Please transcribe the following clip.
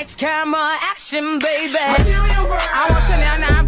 Lights, camera, action, baby. Material girl. I want Chanel now.